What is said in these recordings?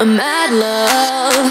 my mad love.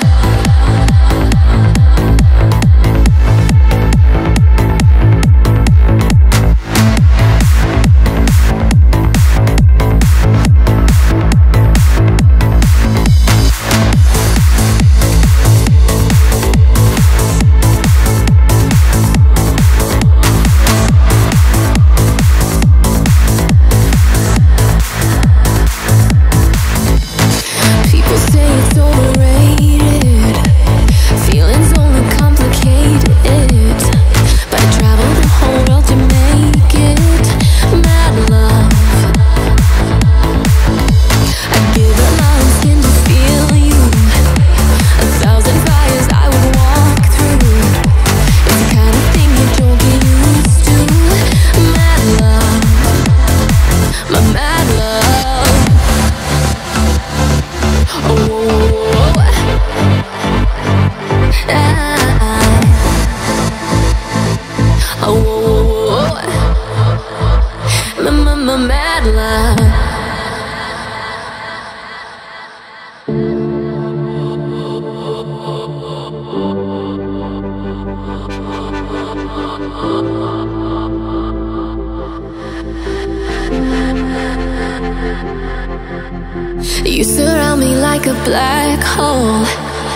You surround me like a black hole.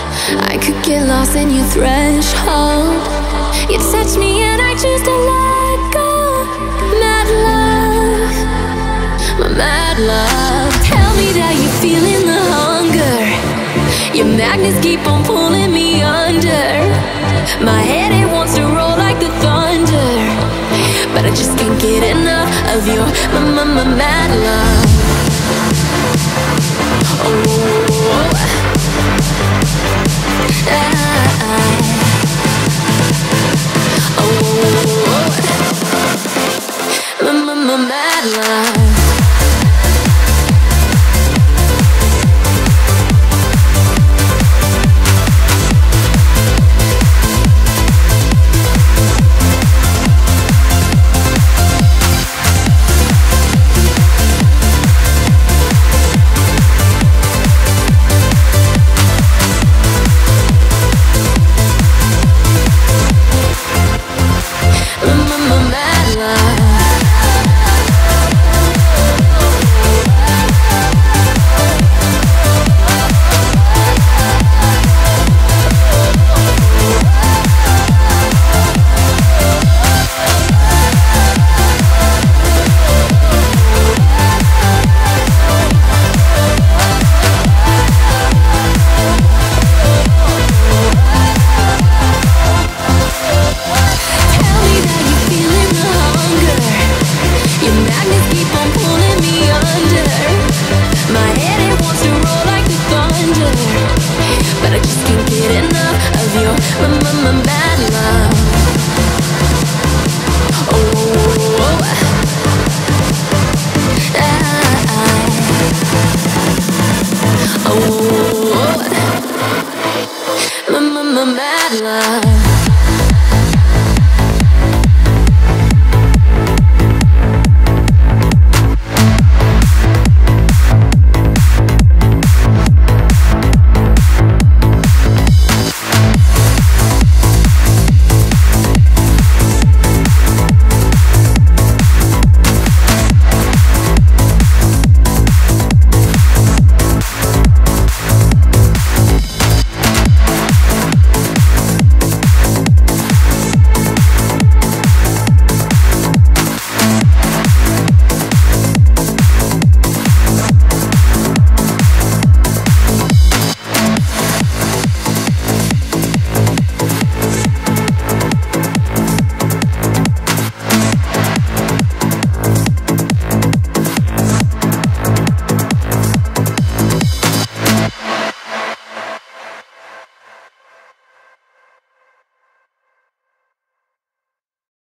I could get lost in your threshold. You touch me and I choose to let go. Mad love, my mad love. Tell me that you're feeling the hunger. Your magnets keep on pulling me under. My head, it wants to roll like the thunder, but I just can't get enough of your mad love. Oh,